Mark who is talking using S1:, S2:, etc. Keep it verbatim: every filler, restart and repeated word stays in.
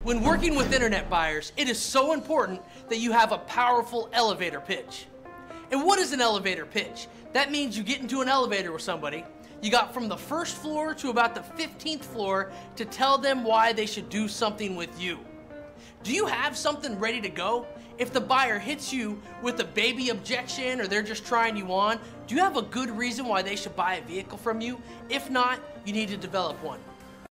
S1: When working with internet buyers, it is so important that you have a powerful elevator pitch. And what is an elevator pitch? That means you get into an elevator with somebody, you got from the first floor to about the fifteenth floor to tell them why they should do something with you. Do you have something ready to go? If the buyer hits you with a baby objection or they're just trying you on, do you have a good reason why they should buy a vehicle from you? If not, you need to develop one.